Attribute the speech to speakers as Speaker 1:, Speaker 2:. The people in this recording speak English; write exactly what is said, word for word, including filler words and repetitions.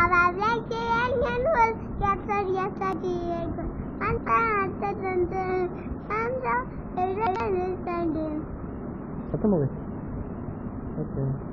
Speaker 1: was like a young wolf, captured yesterday. And the answer and the
Speaker 2: खत्म हो गए. Okay.